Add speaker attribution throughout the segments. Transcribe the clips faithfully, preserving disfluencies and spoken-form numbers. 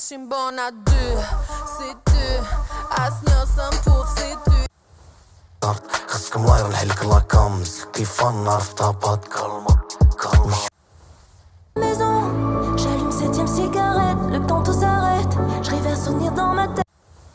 Speaker 1: Ishin bona dy, si ty, as njësën puf si ty.
Speaker 2: خصكم الله يرحل لك لاكام كيف نعرف طابات كلمة كلمة.
Speaker 3: Maison, j'allume septième cigarette, le temps tout s'arrête, je rêve un souvenir dans ma tête.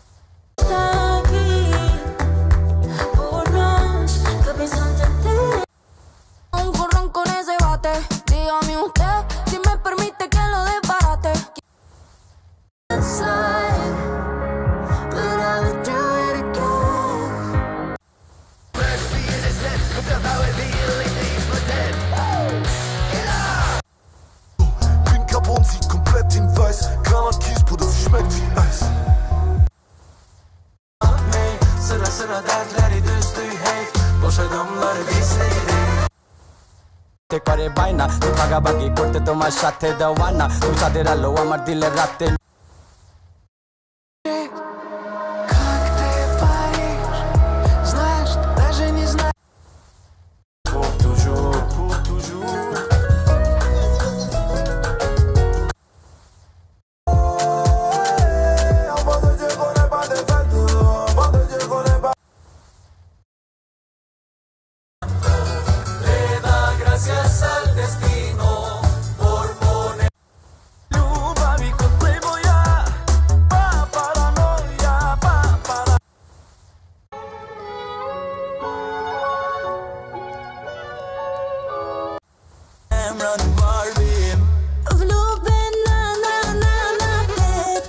Speaker 1: Un corrón con ese bate, dígame usted si me permite que lo desbarate.
Speaker 2: Carbon sieht komplett in weiß, Granatkies, Bruder, sie schmeckt wie Eis. Sıra sıra dertleri düzdü heyf, boş adamları bizleri.
Speaker 4: করে বাইনা তুই ভাগাভাগি করতে তোমার সাথে দেওয়ানা তুই তাদের আলো আমার দিলে রাতে
Speaker 2: Gracias al destino por poner Luba mi contigo ya pa paranoia pa para I'm running Barbie
Speaker 3: Vluben na na na na tet.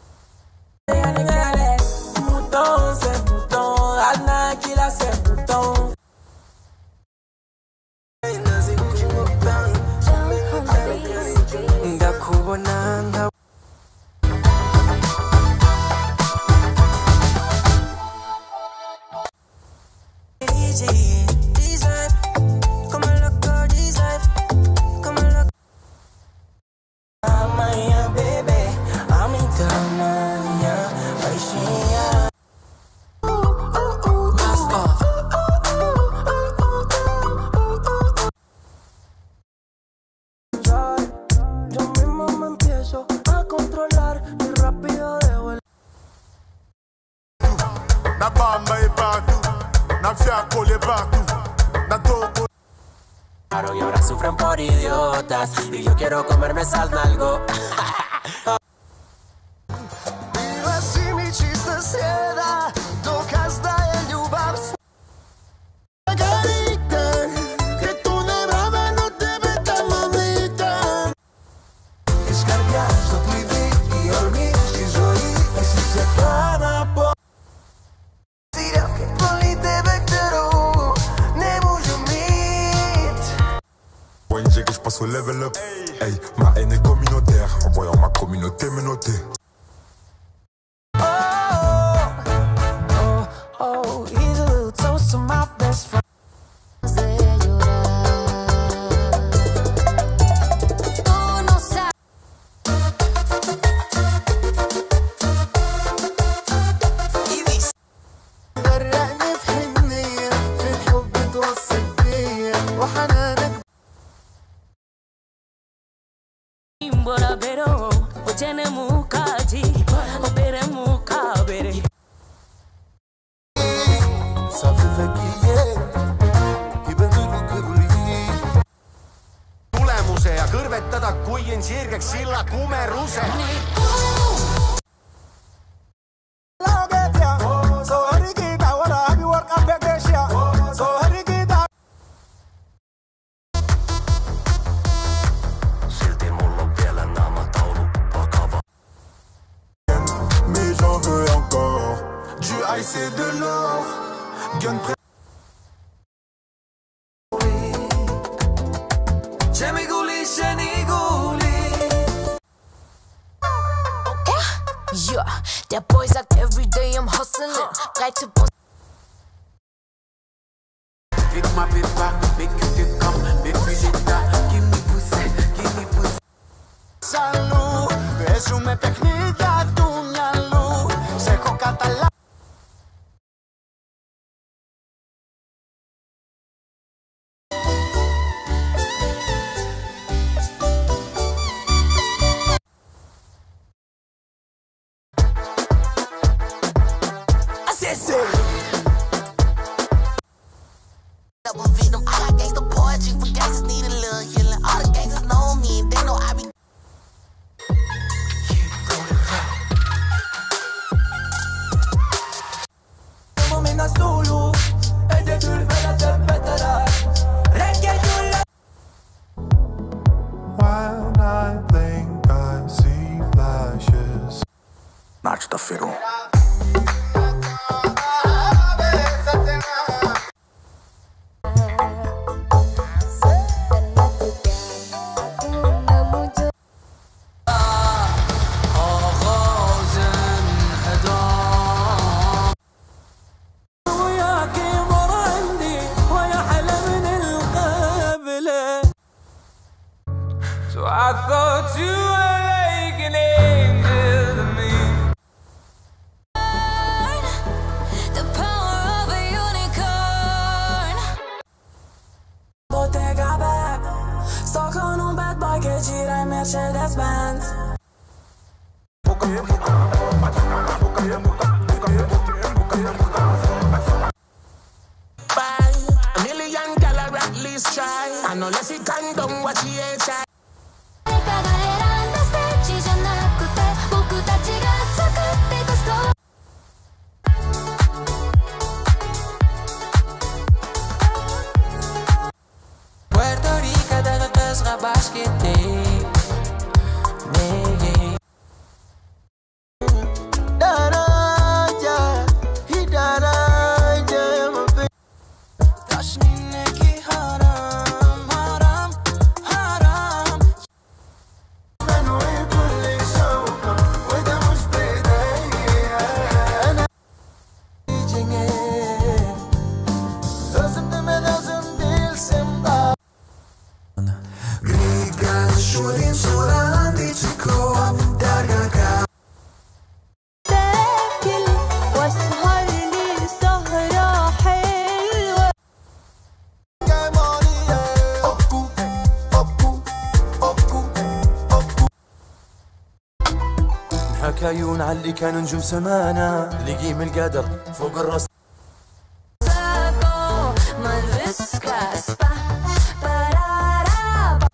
Speaker 4: Mouton c'est mouton Anna qui la c'est mouton Ndakubonanga Amanhã, bebê, aumenta amanhã, baixinha. Yo mismo me empiezo a controlar y rápido dejo el
Speaker 2: Na bamba e partout, na fiaco le partout, na topo.
Speaker 4: Y ahora sufren por idiotas y yo quiero comerme esas nalgo.
Speaker 2: Bila si mi čista srijeda, dokaz da je ljubav Margarita, que tu ne brava no tebe ta mamita. Escarbiar στο κλειδί, η ορμή στη ζωή, εσύ σε κάνα πω. Σειρά και πολύ tebe κτερού, ne možu mit.
Speaker 5: O N G que je passe au level up. Hey, ma haine est communautaire, en voyant ma communauté me noter.
Speaker 4: Oh, here's a little toast to my best friend.
Speaker 2: غرقني في حنية، في الحب توصل بيا وحنانك
Speaker 3: Bora bero, ojene mukaji, opere mukabere.
Speaker 2: Ça fait väkiye, kibendulu kõrli. Tulemuse ja kõrvetada, kui on sirgeks silla kumeruse. Silti mulla on vielä naamataulu vakava.
Speaker 5: Mais j'en veux encore.
Speaker 2: Du ice et de l'or, gun prêt. Chemiguli, Sheniguli.
Speaker 1: Yeah, that boy sagt every day I'm hustling. Breite Brust.
Speaker 4: Big my paper, make you take come, make me sit down. Give me pussy, give me pussy.
Speaker 2: Salut, resume παιχνίδια του μυαλού. Σε έχω καταλάβει. what you forgot, just need a little healing. All the gangsters know me, and they know I be.
Speaker 5: When I think I see flashes.
Speaker 6: Nacho da Firu.
Speaker 7: So I thought you were like an angel to me.
Speaker 1: The power of a unicorn.
Speaker 3: Bottega back. Sto con un bad boy che gira in Mercedes Benz.
Speaker 2: Bye. A million dollar at least try. I know less it can done what she ain't try.
Speaker 1: 誰かが選んだステージじゃなくて僕たちが作ってたストーリー
Speaker 7: Puerto Rico daga kasga baskete. Nee.
Speaker 2: Daraja, hidaraja, my baby.
Speaker 7: Tasmineki haram, haram, haram.
Speaker 2: أنا وكل شوقة وده مش بإيديا أنا لازم تبقى لازم تلسم بقى Griga شورين صورة عندي تكوى درجة
Speaker 3: تاكل واسهر لي سهرة حلوة.
Speaker 2: كمالية أبكو أبكو أبكو أبكو
Speaker 6: حكايون على اللي كانوا نجوم سمانة لقيم القدر فوق الراس.
Speaker 1: Saco, mal riscas, pa, parara, pa.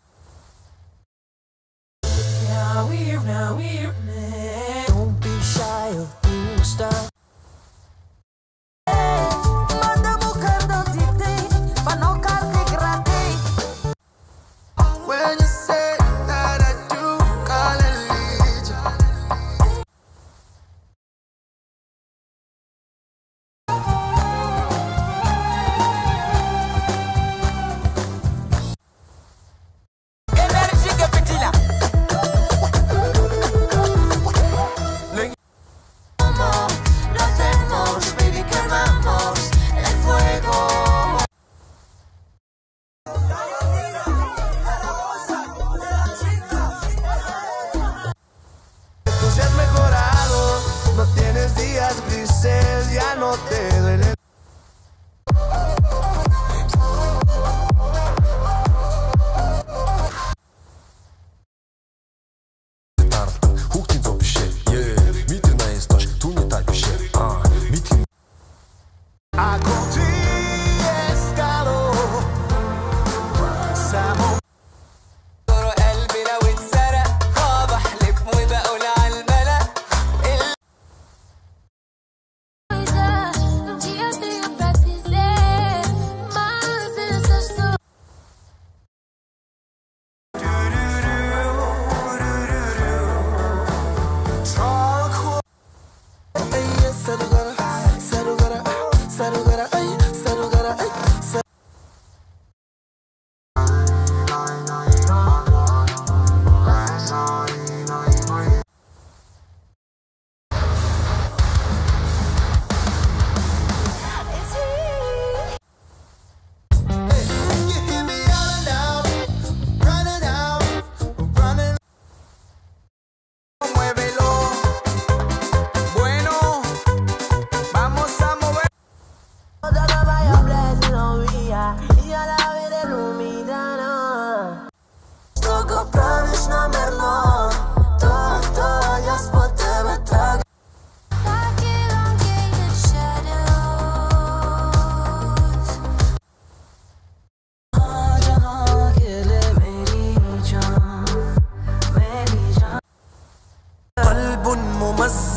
Speaker 3: Now we're, now we're, don't be shy of being a star. Manda buscando titi, pa no carte gratis.
Speaker 2: When you say that I do call and lead you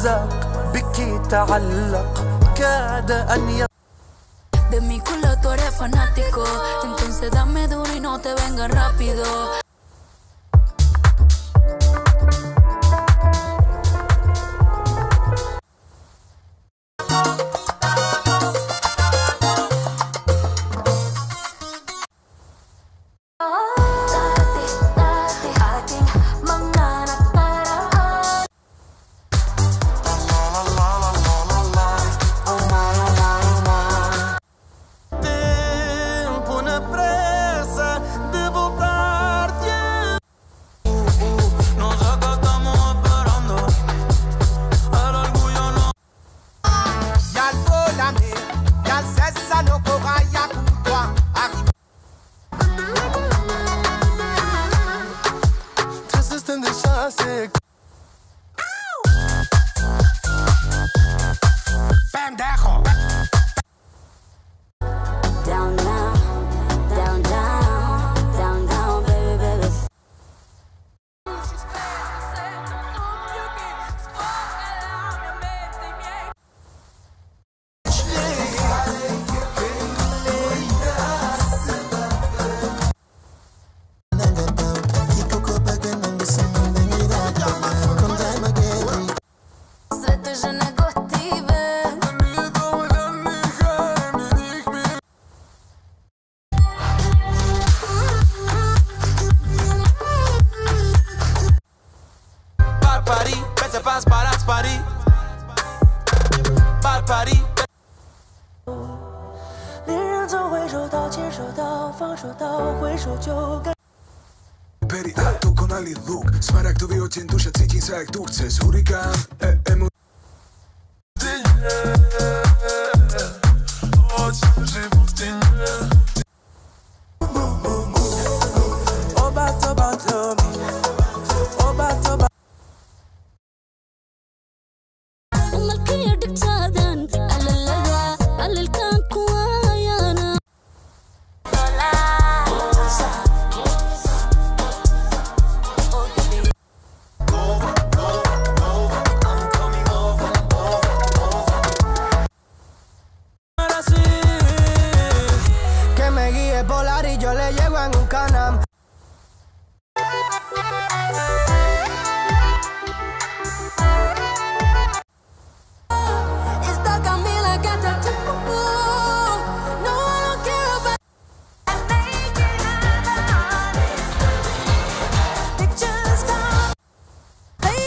Speaker 6: مزاق بك تعلق كاد أن ي...
Speaker 1: De mi culo tú eres fanático, entonces dame duro y no te vengas rápido.
Speaker 2: Peri alto con ali luk Smaragdovi oči in duša cítim sa jak tu chceš hurikán e, emo... Oba to bantlomi Oba to bantlomi
Speaker 1: Malkaya diktadan Alalaga Alalkan kuwayana
Speaker 6: Yo le llego en un canam.
Speaker 1: Esta Camila que te tuvo. No, I don't care about pictures gone. Hey,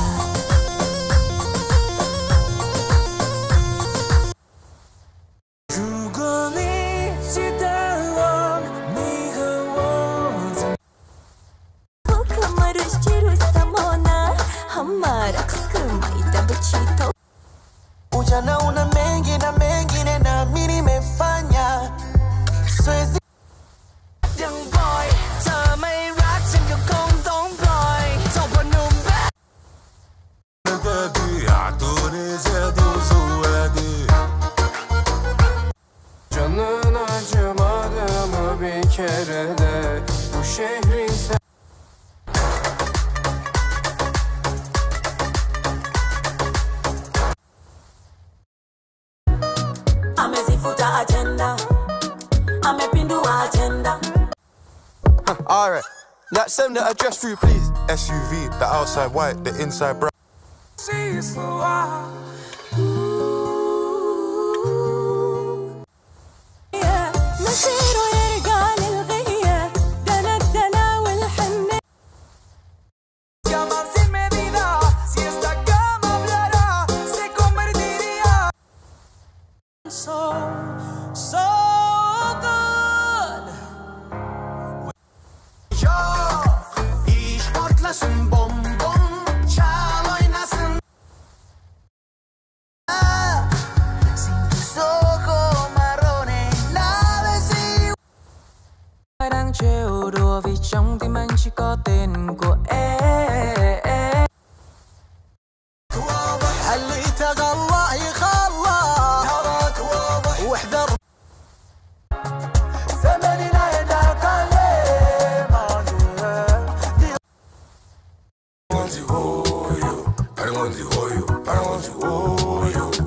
Speaker 6: Ujana una mengi na mengine na mimi nimefanya Siwezi Young boy เธอไม่รักฉันก็คงต้องปล่อยจบวันนุ่มแบบ
Speaker 7: Canın acımadı mı bir kere de bu şehrin sen
Speaker 6: Alright, now send the address through please.
Speaker 5: S U V, the outside white, the inside brown.
Speaker 7: see you slow out.
Speaker 6: So, so good. Yo, iş patlasın bom bom, çal oynasın. Sin tus ojos marrones, nada si.
Speaker 8: Đang trêu đùa vì trong tim anh chỉ có tên của em.
Speaker 6: اللي تغلى يخلى تراك واضح واحذر زمننا يدعك عليه
Speaker 5: Parangonzi, oh yo, Parangonzi, oh yo.